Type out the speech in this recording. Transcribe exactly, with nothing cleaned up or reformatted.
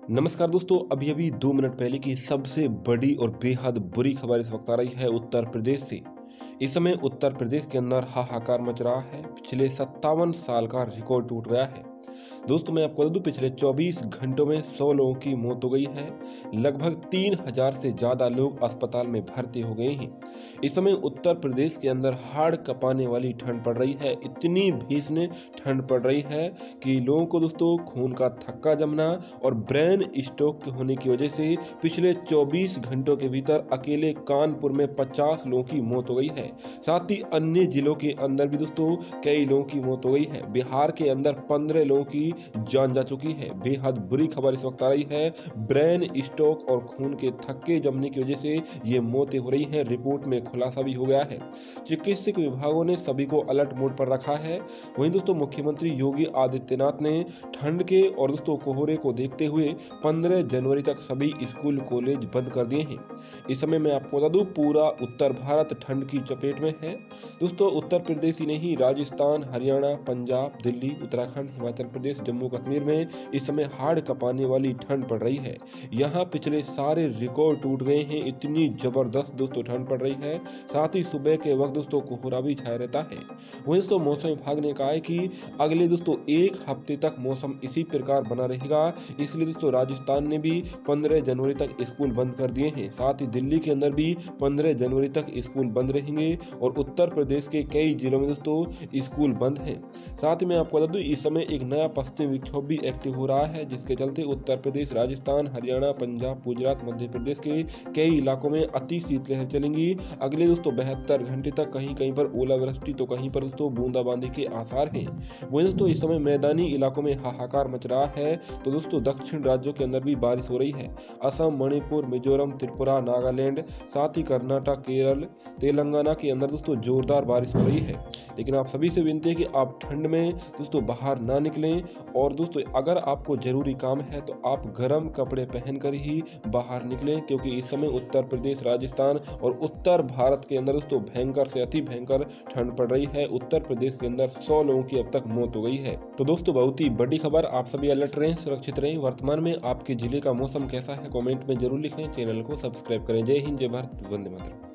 नमस्कार दोस्तों, अभी अभी दो मिनट पहले की सबसे बड़ी और बेहद बुरी खबर इस वक्त आ रही है उत्तर प्रदेश से। इस समय उत्तर प्रदेश के अंदर हाहाकार मच रहा है। पिछले सत्तावन साल का रिकॉर्ड टूट गया है। दोस्तों मैं आपको बता दूं, पिछले चौबीस घंटों में सौ लोगों की मौत हो गई है। लगभग तीन हजार से ज्यादा लोग अस्पताल में भर्ती हो गए हैं। इस समय उत्तर प्रदेश के अंदर हाड़ कपाने वाली ठंड पड़ रही है। इतनी भीषण ठंड पड़ रही है कि लोगों को दोस्तों खून का थक्का जमना और ब्रेन स्ट्रोक होने की वजह से पिछले चौबीस घंटों के भीतर अकेले कानपुर में पचास लोगों की मौत हो गई है। साथ ही अन्य जिलों के अंदर भी दोस्तों कई लोगों की मौत हो गई है। बिहार के अंदर पंद्रह लोगों की जान जा चुकी है। बेहद बुरी खबर इस वक्त आ रही है। ब्रेन स्ट्रोक और खून के थक्के जमने की वजह से ये मौतें हो रही हैं। रिपोर्ट में खुलासा भी हो गया है। चिकित्सक विभागों ने सभी को अलर्ट मोड पर रखा है। वहीं दोस्तों मुख्यमंत्री योगी आदित्यनाथ ने ठंड के और दोस्तों कोहरे को देखते हुए पंद्रह जनवरी तक सभी स्कूल कॉलेज बंद कर दिए हैं। इस समय मैं आपको बता दूं, पूरा उत्तर भारत ठंड की चपेट में है। दोस्तों उत्तर प्रदेश ही नहीं, राजस्थान, हरियाणा, पंजाब, दिल्ली, उत्तराखंड, हिमाचल प्रदेश, जम्मू कश्मीर में इस समय हाड़ कपाने वाली ठंड पड़ रही है। यहाँ पिछले सारे रिकॉर्ड टूट गए हैं। इतनी जबरदस्त दोस्तों ठंड पड़ रही है। साथ ही सुबह के वक्त दोस्तों कोहरा भी छाया रहता है। वहीं दोस्तों मौसम विभाग ने कहा है कि अगले दोस्तों एक हफ्ते तक मौसम इसी प्रकार बना रहेगा। इसलिए दोस्तों राजस्थान ने भी पंद्रह जनवरी तक स्कूल बंद कर दिए हैं। साथ ही दिल्ली के अंदर भी पंद्रह जनवरी तक स्कूल बंद रहेंगे और उत्तर प्रदेश के कई जिलों में दोस्तों स्कूल बंद हैं। साथ ही मैं आपको बता दूं, इस समय एक नया पश्चिमी विक्षोभ भी एक्टिव हो रहा है, जिसके चलते उत्तर प्रदेश, राजस्थान, हरियाणा, पंजाब, गुजरात, मध्य प्रदेश के कई इलाकों में अति शीतलहर चलेंगी। अगले दोस्तों बहत्तर घंटे तक कहीं कहीं पर ओलावृष्टि तो कहीं पर दोस्तों बूंदाबांदी के आसार हैं। वहीं दोस्तों इस समय मैदानी इलाकों में हाहाकार मच रहा है। तो दोस्तों दक्षिण राज्यों के अंदर भी बारिश हो रही है। असम, मणिपुर, मिजोरम, त्रिपुरा, नागालैंड, साथ ही कर्नाटक, केरल, तेलंगाना के अंदर दोस्तों जोरदार बारिश हो रही है। लेकिन आप सभी से विनती है कि आप ठंड में दोस्तों बाहर ना निकलें और दोस्तों अगर आपको जरूरी काम है तो आप गर्म कपड़े पहनकर ही बाहर निकलें, क्योंकि इस समय उत्तर प्रदेश, राजस्थान और उत्तर भारत के अंदर दोस्तों भयंकर से अति भयंकर ठंड पड़ रही है। उत्तर प्रदेश के अंदर सौ लोगों की अब तक मौत हो गई है। तो दोस्तों बहुत ही बड़ी खबर, आप सभी अलर्ट रहें, सुरक्षित रहें। वर्तमान में आपके जिले का मौसम कैसा है कमेंट में जरूर लिखें। चैनल को सब्सक्राइब करें। जय हिंद, जय भारत, वंदे मातरम।